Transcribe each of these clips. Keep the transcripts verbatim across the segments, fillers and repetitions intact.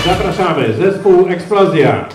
Zapraszamy, zespół Eksplozja.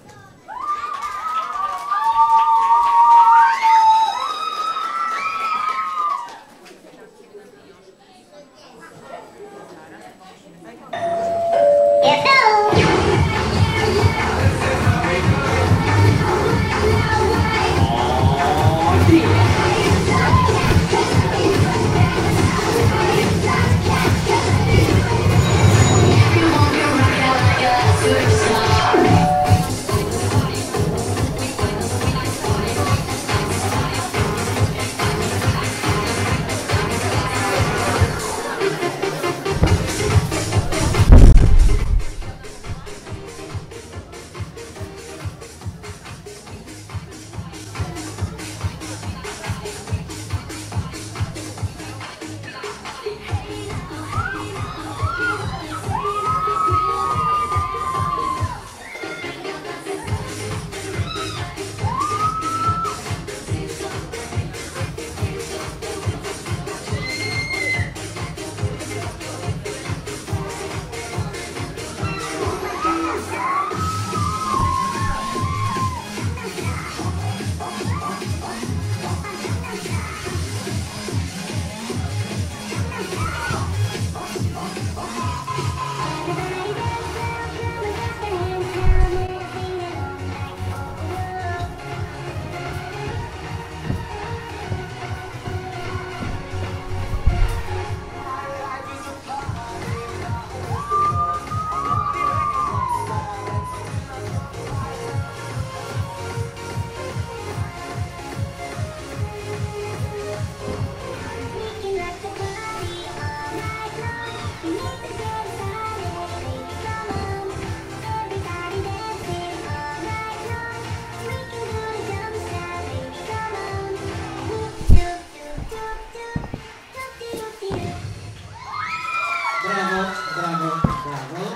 Brawo, brawo, brawo.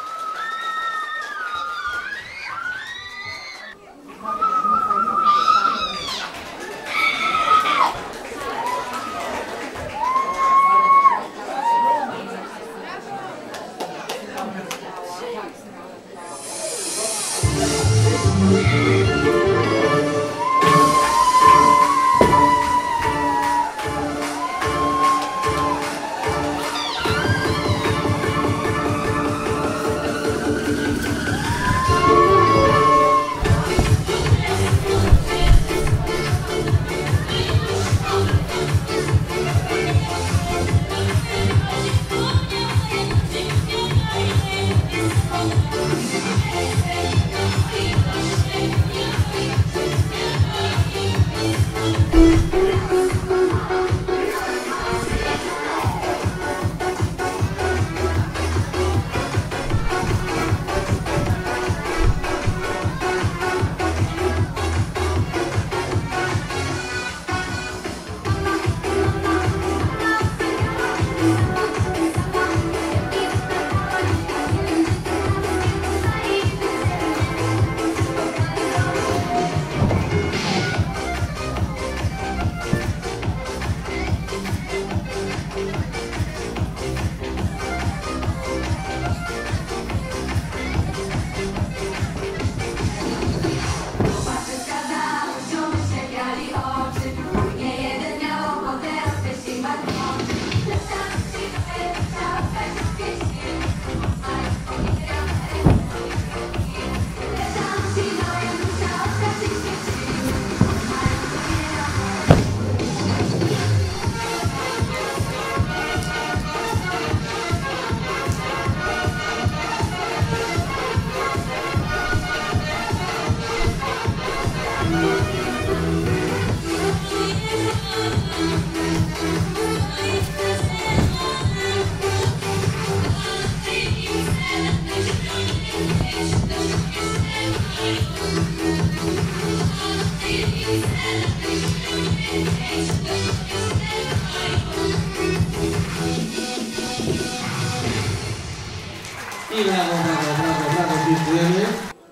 I brawo, brawo, brawo, brawo, dziękujemy.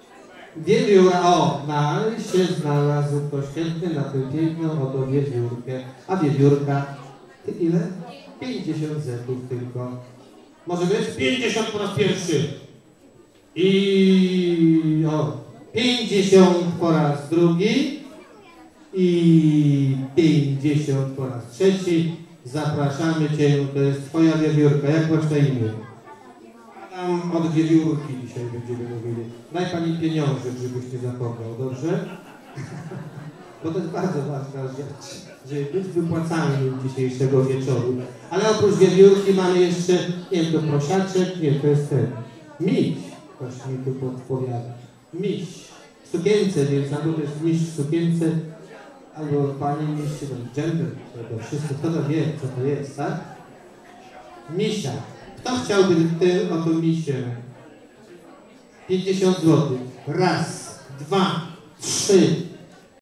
Wiewióra, o, no się znalazł to świetny na tę piękną oto wiewiórkę. A wiewiórka, ty ile? pięćdziesiąt zetów tylko. Może być? pięćdziesiąt po raz pierwszy. I o, pięćdziesiąt po raz drugi i pięćdziesiąt po raz trzeci. Zapraszamy Cię, to jest Twoja wiewiórka. Jak masz na imię? Adam od wiewiórki dzisiaj będziemy mówili. Daj Pani pieniążek, żebyś nie zapomniał, dobrze? Bo to jest bardzo ważna rzecz, żeby być wypłacanym dzisiejszego wieczoru. Ale oprócz wiewiórki mamy jeszcze, nie wiem, to prosiaczek, nie, to jest ten, miś. Ktoś mi tu podpowiada. Miś. W sukience, więc albo to jest miś w sukience, albo pani miś, ten gender, to wszystko, kto to wie, co to jest, tak? Misia. Kto chciałby tym oto misię? pięćdziesiąt złotych. Raz, dwa, trzy,